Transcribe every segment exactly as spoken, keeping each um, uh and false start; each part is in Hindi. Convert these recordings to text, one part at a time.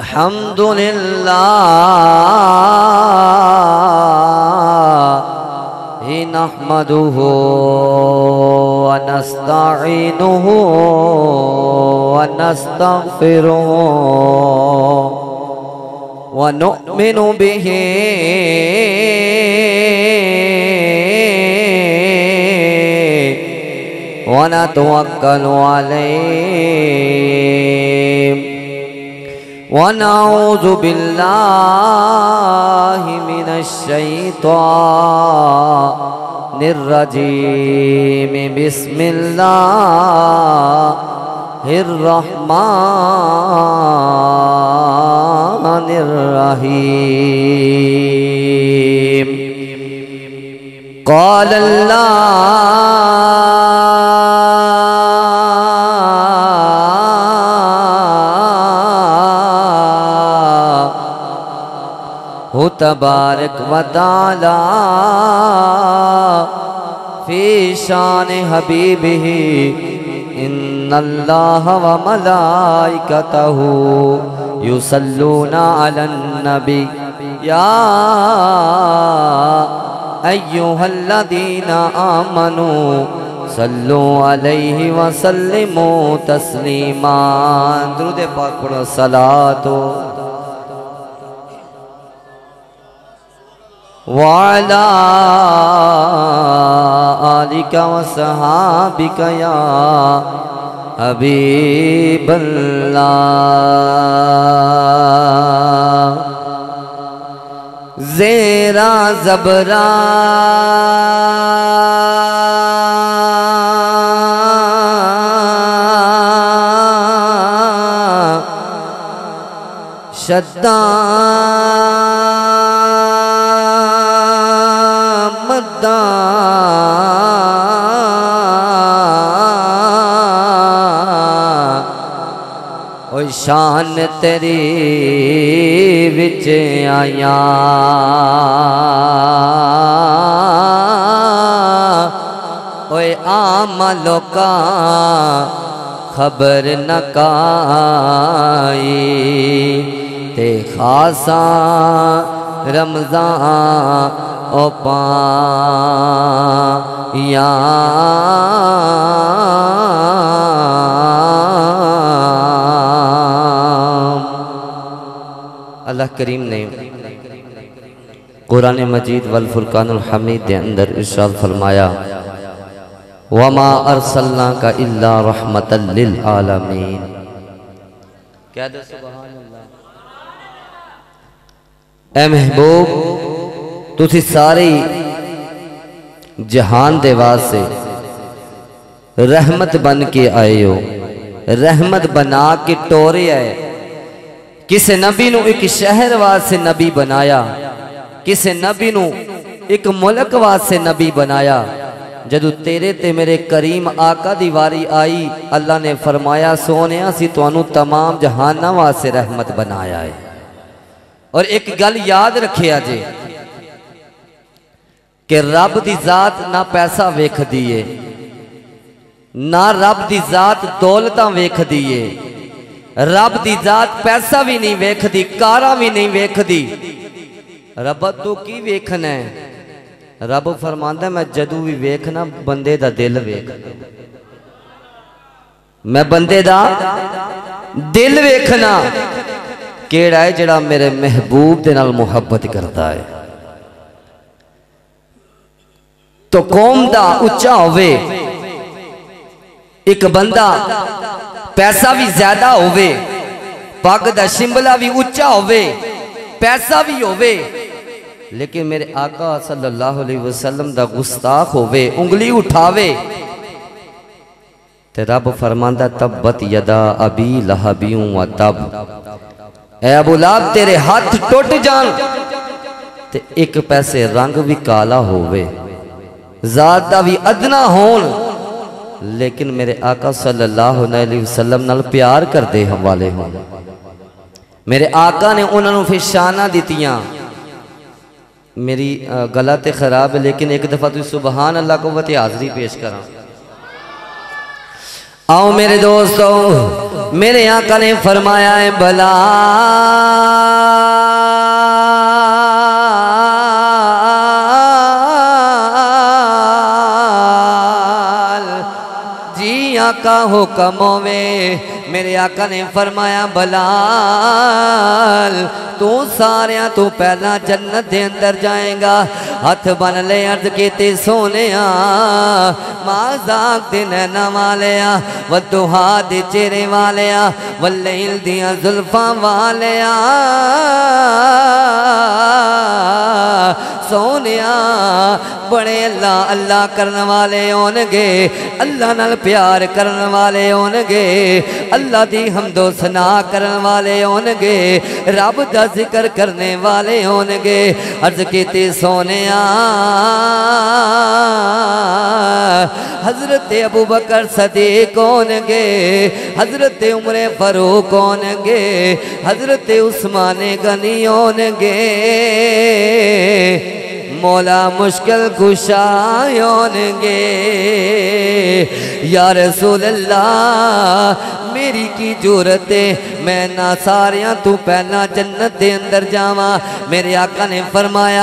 अल्हम्दुलिल्लाह नहमदुहु व नस्तईनुहु व नस्तगफिरुहु व नुमिनु बिही व नतवक्कलु अलैहि व नऊज़ु बिल्लाहि मिनश शैतानिर रजीम बिस्मिल्लाहिर रहमानिर रहीम। क़ाल अल्लाहु तबारक व तआला फी शान हबीबिही इन्नल्लाह व मलाइकतहु युसल्लूना अलन नबी या अय्युहल्लज़ीना आमनू सल्लु अलैहि व सल्लिमू तस्लीमा। दुरूद पाक पढ़ो। सलातो वाला आलिका व सहाबिका या हबीबल्लाह। ज़ेरा ज़बरा शद्दा मद्दा ओ शान तेरी विच आया ओए आम लोका खबर न काई ते खासा रमज़ान ओ पाया। अल्लाह करीम ने कुरान मजीद वल फुरकानुल हमीद के अंदर इरशाद फरमाया वमा अरसलनाका इल्ला रहमतल लिल आलमीन। क्या दे सुभान अल्लाह। ए महबूब तुसी सारे जहान दे वास्ते रहमत बन के आए हो। रहमत बना के टोरे आए। किसे नबी नू एक शहर वास्ते नबी बनाया, किसे नबी नू एक मुल्क वास्ते नबी बनाया। जदू तेरे ते मेरे करीम आका दी वारी आई अल्लाह ने फरमाया सोने असी तुहानू तमाम जहाना वास्ते रहमत बनाया है। और एक गल याद रखिया जे कि रब दी जात ना पैसा वेखदी है ना रब दी जात दौलतां वेखदी है। रब दी जात पैसा भी नहीं वेखदी, कारा भी नहीं वेखदी। रब तू की वेखना है? रब फरमांदा मैं जदू भी वेखना बंदे दा दिल वेख, मैं बंदे दा दिल वेखना केड़ा है जड़ा मेरे महबूब दे नाल मुहब्बत करता है। तो कौम दा उच्चा होवे, एक बंदा पैसा भी ज्यादा होवे, पग दा शिंबला भी उच्चा होवे, पैसा भी होवे, लेकिन मेरे आका सल्लल्लाहु अलैहि वसल्लम दा गुस्ताख होवे, उंगली उठावे ते रब फरमांदा तब्बत यदा अबी लहबियों व तब। ए अबू लहब तेरे हाथ टुट जान ते एक पैसे रंग भी काला होवे, जात दा भी अदना होन, लेकिन मेरे आका सल्लल्लाहु अलैहि वसल्लम नाल प्यार करदे हम वाले होन। मेरे आका ने उन्होंने फिर शाना दितियां। मेरी गला ते खराब है लेकिन एक दफा तुम सुबहान अल्लाह को वते हाजरी पेश करा। आओ मेरे दोस्तों, मेरे आका ने फरमाया है बलाल जी आका हुक्म में, मेरे आका ने फरमाया बलाल तू सारिया तू पहला जन्नत दे अंदर जाएगा। हथ बन ले अर्ज कीती सोने माजाक दे नैना वालिया वदुहा दे चेहरे वालिया वल्लैल दियां जुल्फां वालिया सोनिया बड़े अल्लाह अल्लाह करने वाले होनगे, अल्लाह नाल प्यार करने वाले होनगे, अल्लाह दी हमदो सना करने वाले होनगे, रब दा जिक्र करने वाले होनगे। अर्ज कीती सोनिया हजरत अबू बकर सदीक होनगे, हजरत उमरे फारूक होनगे, हजरत उस्मान गनी होनगे, मौला मुश्किल कुशा होनगे। या रसूल अल्लाह मेरी की जरूरत है, मैं ना सारिया तू पहला जन्नत दे अंदर जावा। मेरे आका ने फरमाया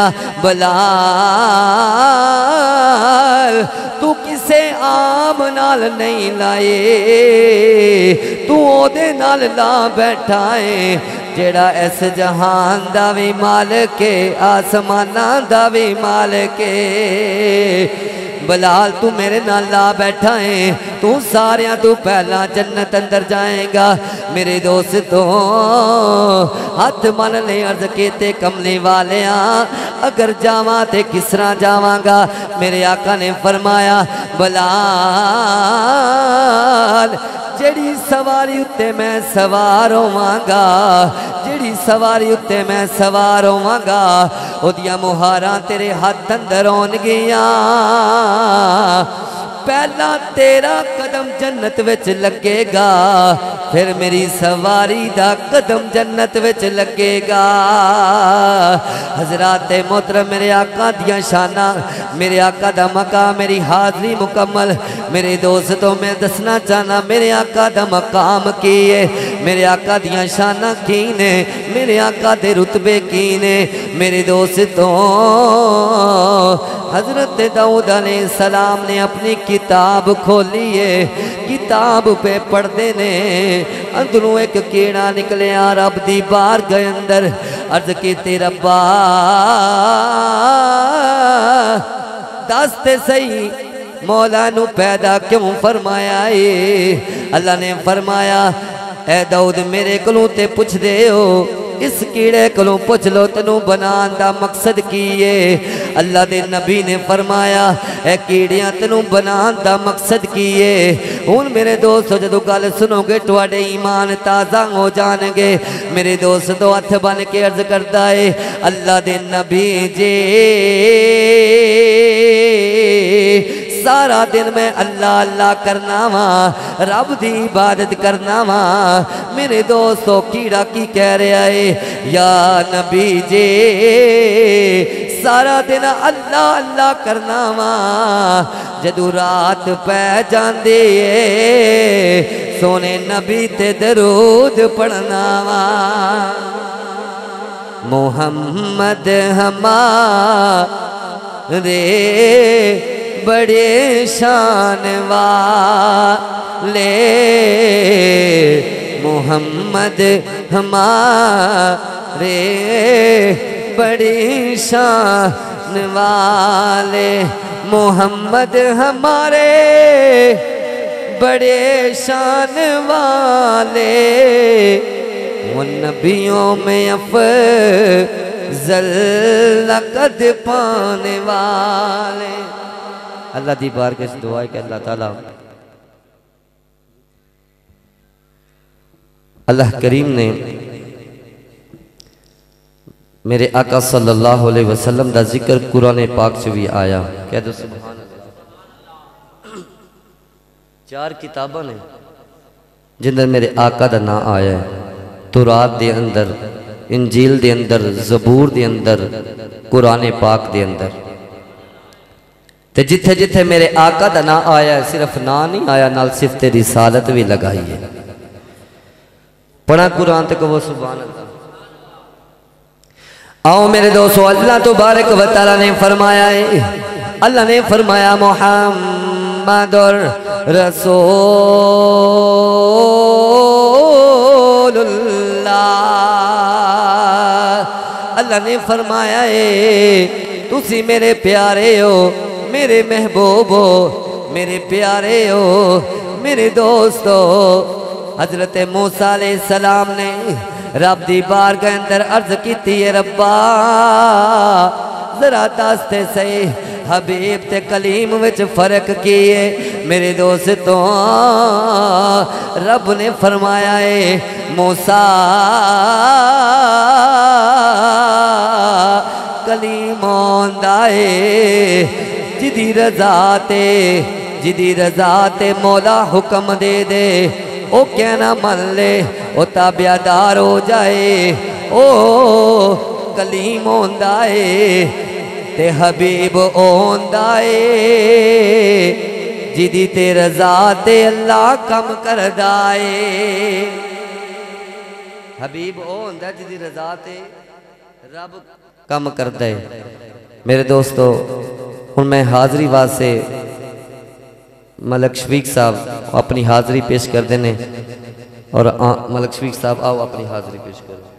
बलाल तू किसे आम नाल नहीं लाए, तू ओदे नाल ला बैठा है जेड़ा इस जहान दा भी मालिक है, आसमाना दा भी मालिक है। बलाल तू मेरे नाल ला बैठा है, तू सारिया तू पहला जन्नत अंदर जाएगा। मेरे दोस्तों हाथ मन ले अर्ज कीते कमली वालिया अगर जावा ते किस तरह जावांगा। मेरे आका ने फरमाया बलाल जेड़ी सवारी उत्ते मैं सवार होवांगा, जेड़ी सवारी उत्ते मैं सवार होवांगा ओदियां मुहारां तेरे हाथ अंदर होणगियां। पहला तेरा कदम जन्नत विच लगेगा, फिर मेरी सवारी दा कदम जन्नत विच लगेगा। हजरात मोहतरम मेरे आका दियां शाना, मेरे आका दा मकाम, मेरी हाजरी मुकम्मल। मेरे दोस्तों मैं दसना चाहना मेरे आका दा मकाम की है, मेरे आका दियां शाना की ने, मेरे आका दे रुतबे की ने। मेरे दोस्तों हजरत दाऊद अलैहिस्सलाम ने अपनी किताब खोली है, किताब पे पढ़ते ने अंदरों एक कीड़ा निकले रब दी बारगाह अंदर। अर्ज कीती रब्बा दस ते सही मौला नू पैदा क्यों फरमाया है। अल्लाह ने फरमाया ए दाऊद मेरे कोलों ते पुछ दे हो, इस कीड़े कोलों पुछ लो तेनू बनाने का मकसद की है। अल्लाह के नबी ने फरमाया ए कीड़ियां तेनू बनाने का मकसद की है। हुण मेरे दोस्तों जदों गल सुनोगे तुहाडे ईमान ताज़ा हो जाणगे। मेरे दोस्तों हथ बन के अर्ज करता है अल्लाह के नबी जी सारा दिन मैं अल्लाह अल्लाह करना वा, रब दी इबादत करना वा। मेरे दोस्तों कीड़ा की कह रहा है या नबी जी सारा दिन अल्लाह अल्लाह करना वा, जदू रात पै जांदी है सोने नबी ते दरूद पढ़ना वा। मोहम्मद हमारे बड़े शान वाले, मोहम्मद हमारे बड़ी शान वाले, मोहम्मद हमारे बड़े शान वाले, वो नबियों में अफजल लक़द पाने वाले। अल्लाह दी बारगाह से दुआ है कि अल्लाह ताला अल्लाह करीम ने मेरे आका सल्लल्लाहु अलैहि वसल्लम का जिक्र कुरान पाक से भी आया। कह दो सुभान अल्लाह। चार किताबां ने जिंदे मेरे आका का नाम आया है। तौरात दे अंदर, इंजील दे अंदर, ज़बूर दे अंदर, कुरान पाक दे अंदर। ते जिथे जिथे मेरे आका दा ना आया, सिर्फ ना नहीं आया, नाल सिफत रिसालत भी लगाई है। पढ़ा कुरान ते कहो सुभान अल्लाह। आओ मेरे दोस्तों, अल्लाह तो बारक व तआला ने फरमाया है, अल्लाह ने फरमाया मुहम्मदुर रसूलुल्लाह। अल्लाह ने फरमाया है तुसी मेरे प्यारे हो, मेरे महबूब हो, मेरे प्यारे हो, मेरे दोस्त हो। हजरत मूसा अलैहिस्सलाम ने रब दी बारगाह के अंदर अर्ज की है, रब्बा जरा दसते सही हबीब ते कलीम विच फर्क की है मेरे दोस्तों। रब ने फरमाया है मूसा कलीम होंदा है जिदी रजा ते जिदी रजा ते मौला हुक्म दे दे, ओ कहना मन ले, ओ ताबियादार हो जाए, ओ कलीम होंदा है ते हबीब होंदा है जिदी ते रजा ते अल्लाह कम करदा है। हबीब ओ होंदा जिदी रजा ते रब कम करदा है। मेरे दोस्तों, हुण मैं हाज़री वास्ते मलक शफीक साहब अपनी हाज़री पेश करते हैं और मलक शफीक साहब आओ अपनी हाज़री पेश करो।